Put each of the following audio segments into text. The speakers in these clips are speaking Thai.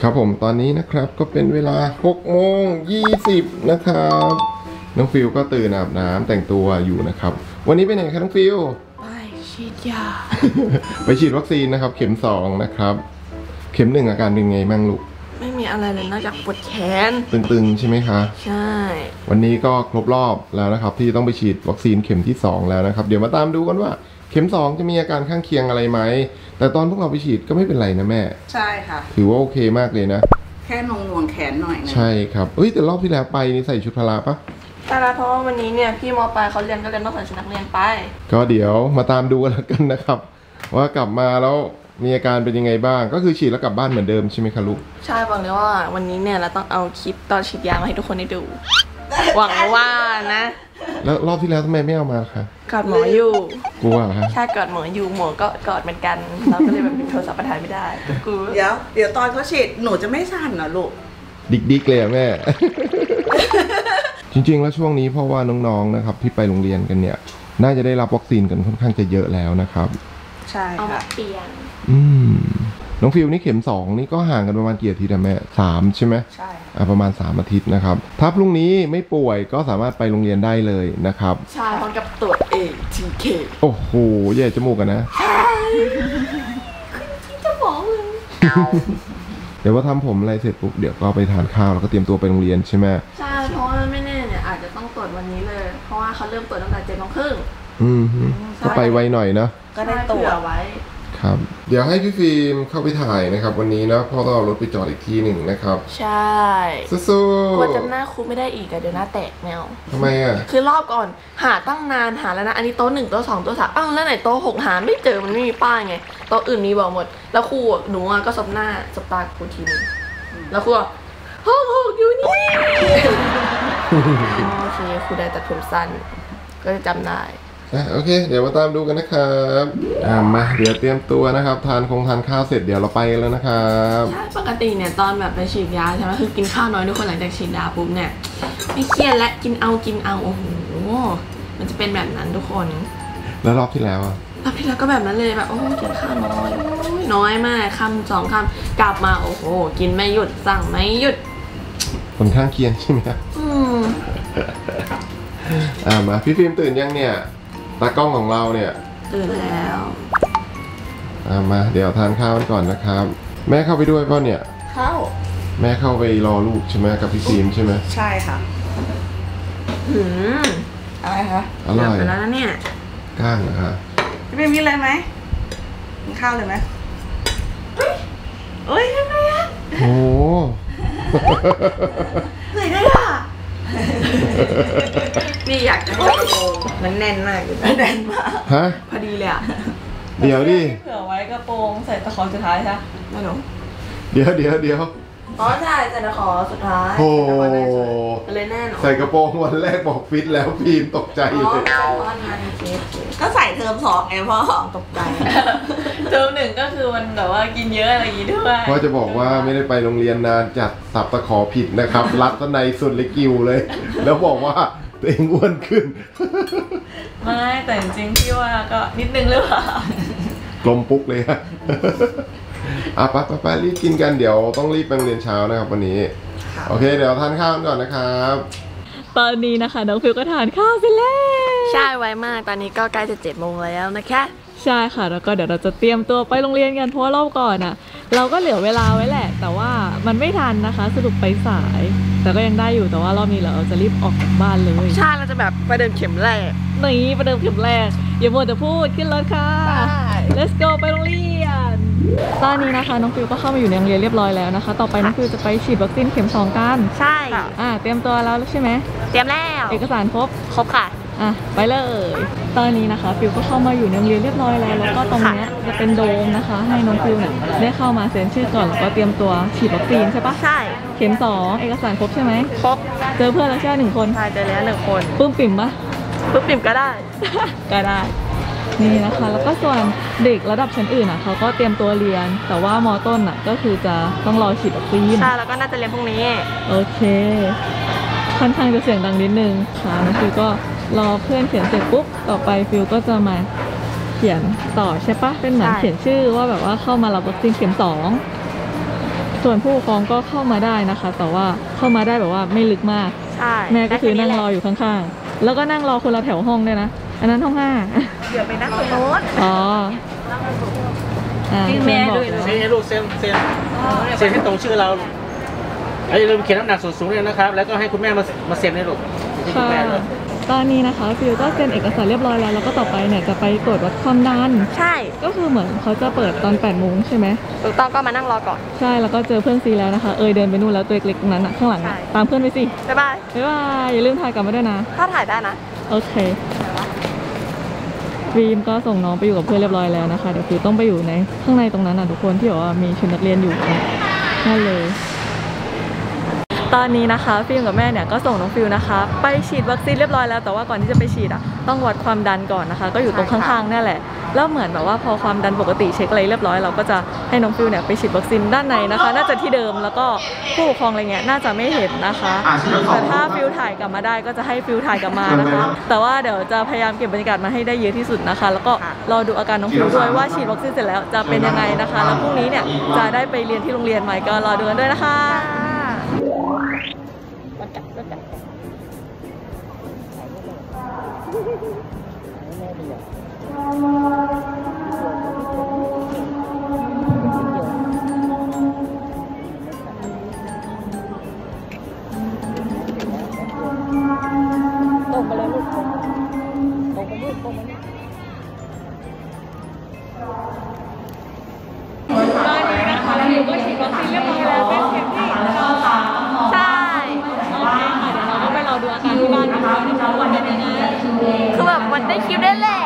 ครับผมตอนนี้นะครับก็เป็นเวลา6:20นะครับน้องฟิลก็ตื่นอาบน้ำแต่งตัวอยู่นะครับวันนี้ไปไหนครับน้องฟิลไปฉีดยาไปฉีดวัคซีนนะครับเข็ม2นะครับเข็ม1อาการเป็นไงบ้างลูกไม่มีอะไรเลยนอกจากปวดแขนตึงๆใช่ไหมคะใช่วันนี้ก็ครบรอบแล้วนะครับที่ต้องไปฉีดวัคซีนเข็มที่2แล้วนะครับเดี๋ยวมาตามดูกันว่าเข็ม2จะมีอาการข้างเคียงอะไรไหมแต่ตอนพวกเราไปฉีดก็ไม่เป็นไรนะแม่ใช่ค่ะถือว่าโอเคมากเลยนะแค่หน่วงแขนหน่อยนะใช่ครับแต่รอบที่แล้วไปนี่ใส่ชุดพละปะแต่ละเพราะว่าวันนี้เนี่ยพี่ม.ปลายเขาเรียนก็เลยต้องใส่ชุดนักเรียนไปก็เดี๋ยวมาตามดูกันแล้วกันนะครับว่ากลับมาแล้วมีอาการเป็นยังไงบ้างก็คือฉีดแล้วกลับบ้านเหมือนเดิมใช่ไหมคะลูกใช่บอกเลยว่าวันนี้เนี่ยเราต้องเอาคลิปตอนฉีดยามาให้ทุกคนได้ดูหวังว่านะแล้วรอบที่แล้วทำไมไม่เอามาคะกอดหมออยู่กลัวฮะใช่กอดหมออยู่หมอก็กอดเหมือนกันเราก็เลยแบบโทรศัพท์มาถ่ายไม่ได้กูเดี๋ยวตอนเขาฉีดหนูจะไม่สั่นเหรอลูกดิกเลยแม่ จริงๆแล้วช่วงนี้เพราะว่าน้องๆนะครับที่ไปโรงเรียนกันเนี่ยน่าจะได้รับวัคซีนกันค่อนข้างจะเยอะแล้วนะครับใช่ค่ะเปลี่ยนน้องฟิลนี่เข็ม2นี่ก็ห่างกันประมาณกี่อาทิตย์อะแม่3ใช่ไหมใช่ประมาณ3อาทิตย์นะครับถ้าพรุ่งนี้ไม่ป่วยก็สามารถไปโรงเรียนได้เลยนะครับใช่พร้อมกับตรวจ ATK โอ้โหแย่จมูกกันนะใช่จะบอกเลยเดี๋ยวว่าทำผมอะไรเสร็จปุ๊บเดี๋ยวก็ไปทานข้าวแล้วก็เตรียมตัวไปโรงเรียนใช่ไหมใช่เพราะว่าไม่แน่เนี่ยอาจจะต้องตรวจวันนี้เลยเพราะว่าเขาเริ่มตรวจตั้งแต่7:30 ก็ไปไวหน่อยนะก็ได้ตรวจไว้ครับเดี๋ยวให้พี่ฟิล์มเข้าไปถ่ายนะครับวันนี้นะพ่อต้องเอารถไปจอดอีกที่หนึ่งนะครับใช่สู้ๆกลัวจำหน้าครูไม่ได้อีกอะเดี๋ยวหน้าแตกแมวทำไมอะคือรอบก่อนหาตั้งนานหาแล้วนะอันนี้โต๊ะ1โต๊ะ2โต๊ะ3แล้วไหนโต๊ะ6หาไม่เจอมันไม่มีป้ายไงโต๊ะอื่นมีบอกหมดแล้วครูหนูก็สบหน้าสบตาครูทีนึงแล้วครูห้อง6อยู่นี่โอเคครูได้ตัดผมสั้นก็จะจำได้โอเคเดี๋ยวมาตามดูกันนะครับมาเดี๋ยวเตรียมตัวนะครับทานข้าวเสร็จเดี๋ยวเราไปแล้วนะครับใช่ปกติเนี่ยตอนแบบไปฉีดยาใช่ไหมคือกินข้าวน้อยทุกคนหลังจากฉีดยาปุ๊บเนี่ยไม่เครียดและกินเอาโอ้โหมันจะเป็นแบบนั้นทุกคนแล้วรอบที่แล้วก็แบบนั้นเลยแบบโอ้กินข้าวน้อยมากคำ2คำกลับมาโอ้โหกินไม่หยุดสั่งไม่หยุดผลข้างเคียงใช่ไหมครับมาพี่ฟิล์มตื่นยังเนี่ยตากล้องของเราเนี่ยตื่นแล้วมาเดี๋ยวทานข้าวก่อนนะครับแม่เข้าไปด้วยป่ะเนี่ยเข้าแม่เข้าไปรอลูกใช่ไหมกับพี่ฟิล์มใช่ไหมใช่ค่ะอะไรคะอร่อยแล้วนะเนี่ยก้างนะคะพี่ฟิล์มกินเลยไหมกินข้าวเลยไหมโอ้ยยังไงอะโอ้เหนื่อยด้วยอะนี่อยากจะให้โปรงมันแน่นมากแน่นมากฮะพอดีเลยอ่ะเดี๋ยวดิเผื่อไว้กระโปรงใส่ตะขอสุดท้ายใช่ไหมไม่หรอเดี๋ยวอ๋อใช่ใส่ตะขอสุดท้ายโอ้เลยแน่นใส่กระโปรงวันแรกบอกฟิตแล้วฟิล์มตกใจเลยก็ใส่เทอม2ไงพ่อตกใจเทอม1ก็คือมันแบบว่ากินเยอะอะไรอย่างงี้ด้วยพ่อจะบอกว่าไม่ได้ไปโรงเรียนนานจัดสับตะขอผิดนะครับรัดตะในสุดเลยกิ้วเลยแล้วบอกว่าตัวเองอ้วนขึ้นไม่แต่จริงๆพี่ว่าก็นิดนึงหรือเปล่ากลมปุ๊กเลยฮะไปรีบกินกันเดี๋ยวต้องรีบไปโรงเรียนเช้านะครับวันนี้โอเคเดี๋ยวทานข้าวก่อนนะครับตอนนี้นะคะน้องฟิวก็ทานข้าวเสร็จแล้วใช่ไวมากตอนนี้ก็ใกล้จะ7 โมงแล้วนะคะใช่ค่ะแล้วก็เดี๋ยวเราจะเตรียมตัวไปโรงเรียนกันเพราะว่ารอบก่อนอ่ะเราก็เหลือเวลาไว้แหละแต่ว่ามันไม่ทันนะคะสรุปไปสายแต่ก็ยังได้อยู่แต่ว่ารอบนี้เราจะรีบออกจากบ้านเลยใช่เราจะแบบไปเดินเข็มแรกนี่ไปเดินเข็มแรกอย่ามัวแต่พูดขึ้นรถค่ะ let's go ไปโรงเรียนตอนนี้นะคะน้องฟิวก็เข้ามาอยู่ในโรงเรียนเรียบร้อยแล้วนะคะต่อไปน้องฟิวจะไปฉีดวัคซีนเข็ม2กันใช่เตรียมตัวแล้วใช่ไหมเตรียมแล้วเอกสารครบค่ะไปเลยตอนนี้นะคะฟิวก็เข้ามาอยู่ในโรงเรียนเรียบร้อยแล้วก็ตรงนี้จะเป็นโดมนะคะให้น้องฟิวเนี่ยได้เข้ามาเซ็นชื่อก่อนแล้วก็เตรียมตัวฉีดวัคซีนใช่ปะใช่เข็ม2เอกสารครบใช่ไหมครบเจอเพื่อนแล้วใช่1 คนใช่เจอแล้ว1 คนปื้มปิ่มปะปื้มปิ่มก็ได้ก็ได้นี่นะคะแล้วก็ส่วนเด็กระดับชั้นอื่นเขาก็เตรียมตัวเรียนแต่ว่าม.ต้นก็คือจะต้องรอฉีดวัคซีนใช่แล้วก็น่าจะเรียนพรุ่งนี้โอเคค่อนข้างจะเสียงดังนิดนึงค่ะน้องฟิวก็รอเพื่อนเขียนเสร็จปุ๊บต่อไปฟิวก็จะมาเขียนต่อใช่ปะเป็นเหมือนเขียนชื่อว่าแบบว่าเข้ามารับวัคซีนเข็ม2 ส่วนผู้ปกครองก็เข้ามาได้นะคะ แต่ว่าเข้ามาได้แบบว่าไม่ลึกมากใช่แม่ก็คือนั่งรออยู่ข้างๆแล้วก็นั่งรอคนละแถวห้องด้วยนะอันนั้นห้อง5 เดี๋ยวไปนั่งตรงโน้นอ๋อแม่ด้วยเซ็นให้ลูกเซ็นให้ตรงชื่อเราอย่าลืมเขียนน้ำหนักส่วนสูงเลยนะครับแล้วก็ให้คุณแม่มาเซ็นให้ลูกที่คุณแม่เลยตอนนี้นะคะฟิวก็เซ็นเอกสารเรียบร้อยแล้วแล้วก็ต่อไปเนี่ยจะไปตรวจวัดความดันใช่ก็คือเหมือนเขาจะเปิดตอน8 โมงใช่ไหมถูกต้องก็มานั่งรอก่อนใช่แล้วก็เจอเพื่อนซีแล้วนะคะเดินไปนู่นแล้วตัวเล็กๆตรงนั้นอะข้างหลังอะตามเพื่อนไปสิบ๊ายบายบ๊ายบายอย่าลืมถ่ายกลับมาด้วยนะถ้าถ่ายได้นะโอเคฟิล์มก็ส่งน้องไปอยู่กับเพื่อนเรียบร้อยแล้วนะคะเดี๋ยวฟิวต้องไปอยู่ในข้างในตรงนั้นนะทุกคนที่บอกว่ามีชุดนักเรียนอยู่นั่นเลยตอนนี้นะคะฟิล์มกับแม่เนี่ยก็ส่งน้องฟิวนะคะไปฉีดวัคซีนเรียบร้อยแล้วแต่ว่าก่อนที่จะไปฉีดอ่ะต้องวัดความดันก่อนนะคะก็อยู่ตรงข้างๆนี่แหละแล้วเหมือนแบบว่าพอความดันปกติเช็คอะไรเรียบร้อยเราก็จะให้น้องฟิวเนี่ยไปฉีดวัคซีนด้านในนะคะน่าจะที่เดิมแล้วก็ผู้ปกครองอะไรเงี้ยน่าจะไม่เห็นนะคะแต่ถ้าฟิวถ่ายกลับมาได้ก็จะให้ฟิวถ่ายกลับมานะคะแต่ว่าเดี๋ยวจะพยายามเก็บบรรยากาศมาให้ได้เยอะที่สุดนะคะแล้วก็รอดูอาการน้องฟิวด้วยว่าฉีดวัคซีนเสร็จแล้วจะเป็นยังไงนะคะแล้วพรุ่งนี้เนี่ยจะได้ไปเรียนที่โรงเรียนใหม่ก็รอดูกันด้วยนะคะคือแบบมันได้คิวได้แหละ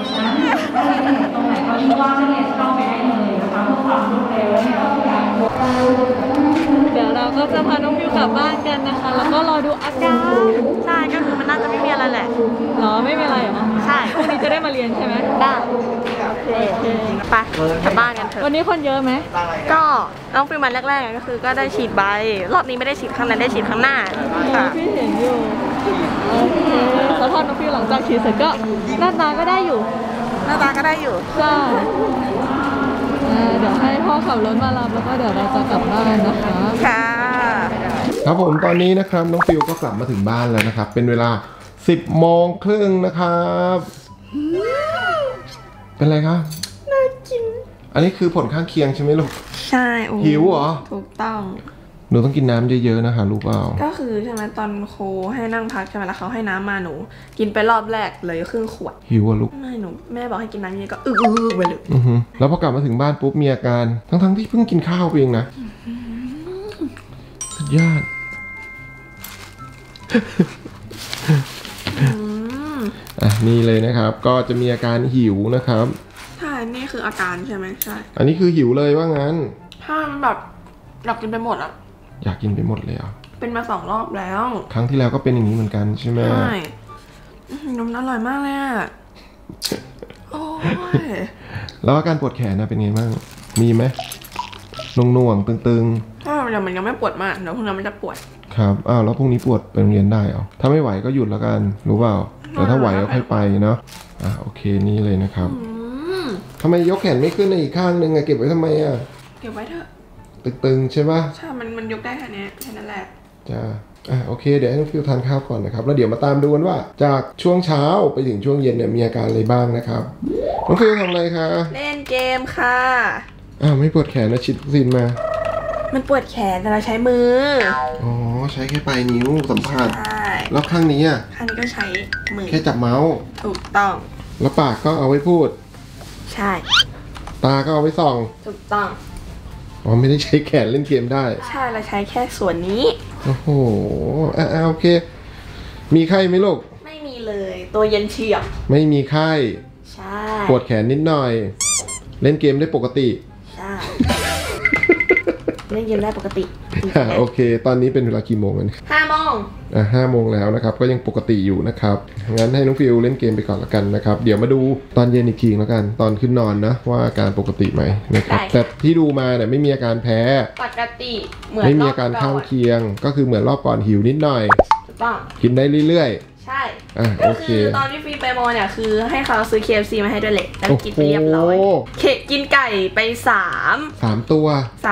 เดี๋ยวเราก็จะพาน้องฟิวกลับบ้านกันนะคะแล้วก็รอดูอาการใช่ก็คือมันน่าจะไม่มีอะไรแหละหรอไม่มีอะไรเหรอใช่พรุ่งนี้จะได้มาเรียนใช่ไหมได้โอเคไปกลับบ้านกันเถอะวันนี้คนเยอะไหมก็น้องฟิวมันแรกๆก็คือก็ได้ฉีดใบรอบนี้ไม่ได้ฉีดข้างในได้ฉีดข้างหน้าค่ะพี่เห็นอยู่โอเคแล้วพอน้องฟิวหลังจากฉีดเสร็จก็หน้าตาก็ได้อยู่หน้าตาก็ได้อยู่ใช่เดี๋ยวให้พ่อขับรถมารับแล้วก็เดี๋ยวเราจะกลับบ้านนะคะค่ะครับผมตอนนี้นะครับน้องฟิวก็กลับมาถึงบ้านแล้วนะครับเป็นเวลา10:30นะครับเป็นไรครับน่ากินอันนี้คือผลข้างเคียงใช่ไหมลูกใช่หิวเหรอถูกต้องหนูต้องกินน้ำเยอะๆนะคะรู้เปล่าก็คือใช่ไหมตอนครูให้นั่งพักใช่ไหมแล้วเขาให้น้ำมาหนูกินไปรอบแรกเลยครึ่งขวดหิวอ่ะลูกไม่หนูแม่บอกให้กินน้ำเยอะก็ไปเลยแล้วพอกลับมาถึงบ้านปุ๊บมีอาการทั้งที่เพิ่งกินข้าวเองนะสุดยอดนี่เลยนะครับก็จะมีอาการหิวนะครับใช่นี่คืออาการใช่ไหมใช่อันนี้คือหิวเลยว่างั้นถ้ามันแบบอยากกินไปหมดอ่ะอยากกินไปหมดเลยอ่ะเป็นมา2 รอบแล้วครั้งที่แล้วก็เป็นอย่างนี้เหมือนกันใช่ไหมใช่นมอร่อยมากเลยอ่ะโอ้ยแล้วอาการปวดแขนนะเป็นไงบ้างมีไหมน่วงตึงถ้ามันยังไม่ปวดมากเดี๋ยวพรุ่งนี้มันจะปวดครับแล้วพรุ่งนี้ปวดไปโรงเรียนได้เหรอถ้าไม่ไหวก็หยุดแล้วกันรู้เปล่าแต่ถ้าไหวก็ค่อยไปเนาะโอเคนี่เลยนะครับทำไมยกแขนไม่ขึ้นในอีกข้างนึงเก็บไว้ทำไมเก็บไว้เถอะตึงๆใช่ปะใช่มันยกได้แค่นี้แค่นั้นแหละจ้าโอเคเดี๋ยวให้น้องฟิวทานข้าวก่อนนะครับแล้วเดี๋ยวมาตามดูกันว่าจากช่วงเช้าไปถึงช่วงเย็นเนี่ยมีอาการอะไรบ้างนะครับน้องฟิวทำอะไรคะเล่นเกมค่ะไม่ปวดแขนนะฉีดวัคซีนมามันปวดแขนแต่เราใช้มือใช้แค่ปลายนิ้วสัมผัสแล้วข้างนี้ข้างนี้ก็ใช้มือแค่จับเมาส์ถูกต้องแล้วปากก็เอาไว้พูดใช่ตาก็เอาไว้ส่องถูกต้องไม่ได้ใช้แขนเล่นเกมได้ใช่เราใช้แค่ส่วนนี้โอ้โหโอเคมีไข้ไหมลูกไม่มีเลยตัวเย็นเฉียบไม่มีไข้ใช่ปวดแขนนิดหน่อยเล่นเกมได้ปกติใช่เล่นเกมได้ปกติโอเคตอนนี้เป็นเวลากี่โมงกัน 5 โมง 5 โมงแล้วนะครับก็ยังปกติอยู่นะครับงั้นให้น้องฟิวเล่นเกมไปก่อนละกันนะครับเดี๋ยวมาดูตอนเย็นอีกทีแล้วกันตอนขึ้นนอนนะว่าอาการปกติไหมนะครับแต่ที่ดูมาเนี่ยไม่มีอาการแพ้ปกติเหมือนไม่มีอาการข้างเคียงก็คือเหมือนรอบก่อนหิวนิดหน่อยถูกต้องกินได้เรื่อยๆใช่ก็คือตอนที่ฟิวไปมอเนี่ยคือให้เขาซื้อ KFC มาให้ด้วยแหละแล้วกินไปเรียบร้อยกินไก่ไป3 ตัว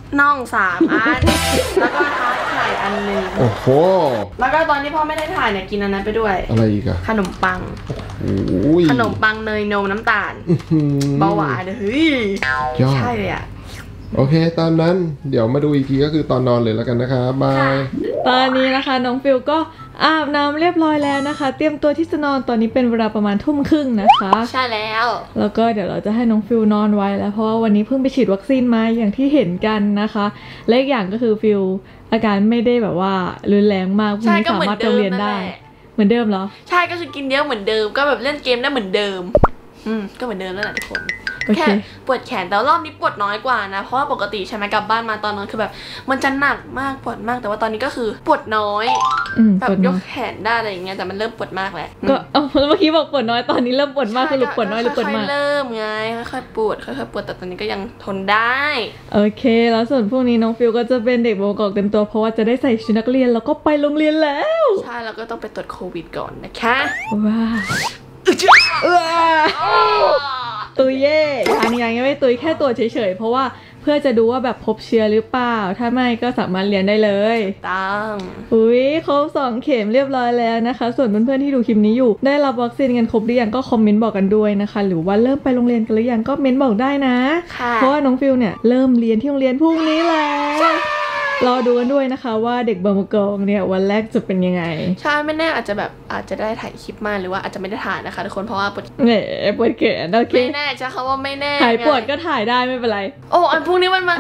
น่อง3 อัน แล้วก็ทาร์ตไข่อันหนึ่งโอ้โหแล้วก็ตอนที่พ่อไม่ได้ถ่ายเนี่ยกินอันนั้นไปด้วยอะไรอีกอะขนมปังโอ้ยขนมปังเนยนมน้ำตาลอื้อหือเบาหวานเฮ้ยยอดใช่เลยอ่ะโอเคตามนั้นเดี๋ยวมาดูอีกทีก็คือตอนนอนเลยแล้วกันนะครับบายตอนนี้นะคะน้องฟิลก็อาบน้ำเรียบร้อยแล้วนะคะ เตรียมตัวที่จะนอนตอนนี้เป็นเวลาประมาณ 20:30 นะคะใช่แล้วแล้วก็เดี๋ยวเราจะให้น้องฟิลนอนไว้แล้วเพราะว่าวันนี้เพิ่งไปฉีดวัคซีนมาอย่างที่เห็นกันนะคะและอีกอย่างก็คือฟิลอาการไม่ได้แบบว่ารุนแรงมากพรุ่งนี้สามารถไปโรงเรียนได้เหมือนเดิมเหรอใช่ก็คือกินเยอะเหมือนเดิมก็แบบเล่นเกมได้เหมือนเดิมก็เหมือนเดิมแล้วแหละทุกคนโอเคแค่ปวดแขนแต่รอบนี้ปวดน้อยกว่านะเพราะว่าปกติใช่ไหมกลับบ้านมาตอนนั้นคือแบบมันจะหนักมากปวดมากแต่ว่าตอนนี้ก็คือปวดน้อยแบบปวดยน้อก ยแขนได้อะไรอย่างเงี้ยแต่มันเริ่มปวดมากแล้วก็เมื่อกี้บอกปวดน้อยตอนนี้เริ่มปวดมากคือปวดน้อยหรือปวดมากค่อยๆเริ่มไงค่อยๆปวดค่อยๆปวดแต่ตอนนี้ก็ยังทนได้โอเค แล้วส่วนพวกนี้น้องฟิลก็จะเป็นเด็กโบกอกเต็มตัวเพราะว่าจะได้ใส่ชุดนักเรียนแล้วก็ไปโรงเรียนแล้วใช่แล้วก็ต้องไปตรวจโควิดก่อนนะคะว้าวตุยเย่ยังไม่ตุยแค่ตรวจเฉยๆเพราะว่าเพื่อจะดูว่าแบบพบเชื้อหรือเปล่าถ้าไม่ก็สามารถเรียนได้เลยตั้งอุ้ยครบ2 เข็มเรียบร้อยแล้วนะคะ ส่วนเพื่อนๆที่ดูคลิปนี้อยู่ได้รับวัคซีนกันครบหรือยังก็คอมเมนต์บอกกันด้วยนะคะหรือว่าเริ่มไปโรงเรียนกันหรือยังก็เม้นต์บอกได้นะค่ะเพราะว่าน้องฟิลเนี่ยเริ่มเรียนที่โรงเรียนพรุ่งนี้แล้วรอดูกันด้วยนะคะว่าเด็กบางประกงเนี่ยวันแรกจะเป็นยังไงใช่ไม่แน่อาจจะได้ถ่ายคลิปมาหรือว่าอาจจะไม่ได้ถ่ายนะคะทุกคนเพราะว่าปวดเน่ปวดแขนโอเคไม่แน่ใช่เขาว่าไม่แน่หายปวดไงก็ถ่ายได้ไม่เป็นไรโอ้อันพรุ่งนี้วัน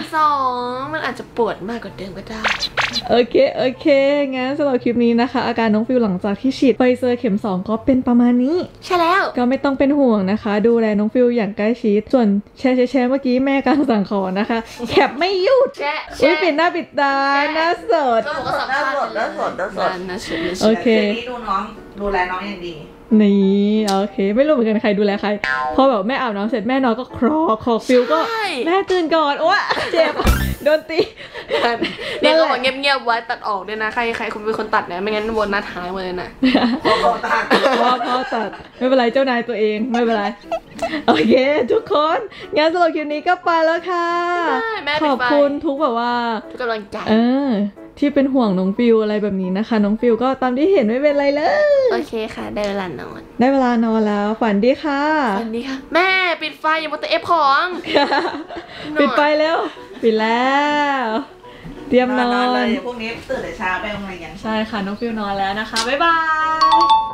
2มันอาจจะปวดมากกว่าเดิมก็ได้โอเคงั้นสำหรับคลิปนี้นะคะอาการน้องฟิลหลังจากที่ฉีดไฟเซอร์เข็ม2ก็เป็นประมาณนี้ใช่แล้วก็ไม่ต้องเป็นห่วงนะคะ ดูแลน้องฟิลอย่างใกล้ชิดส่วนแชร์เมื่อกี้แม่กำลังสั่งของนะคะแคปไม่หยุดแช่อุ้ยปิดหน้าปิดตาหน้าสดก็บอกว่าสัมภาษณ์แล้วสดน่าสดโอเคคืนนี้ดูแลน้องอย่างดีนี่โอเค ไม่รู้เหมือนกันใครดูแลใครพอแบบแม่อาบน้ำเสร็จแม่นอนก็คลอฟิลก็แม่ตื่นก่อนโอ้เจ็บโดนตีเนี่ยก็บอกเงียบๆไว้ตัดออกด้วยนะใครคุณเป็นคนตัดเนี่ยไม่งั้นวนหน้าท้ายหมดเลยนะพ่อตัดไม่เป็นไรเจ้านายตัวเองไม่เป็นไรโอเคทุกคนงั้นสำหรับคลิปนี้ก็ไปแล้วค่ะแม่ขอบคุณทุกแบบว่าทุกกำลังใจที่เป็นห่วงน้องฟิลอะไรแบบนี้นะคะน้องฟิลก็ตามที่เห็นไม่เป็นไรเลยโอเคค่ะได้เวลานอนได้เวลานอนแล้วฝันดีค่ะวันนี้ค่ะ แม่ปิดไฟอย่ามาเตะเอฟของปิดไฟแล้วปิดแล้ว เตรียมนอนเลยพวกนี้ตื่นแต่เช้าไปโรงเรียนใช่ค่ะน้องฟิลนอนแล้วนะคะบ๊ายบาย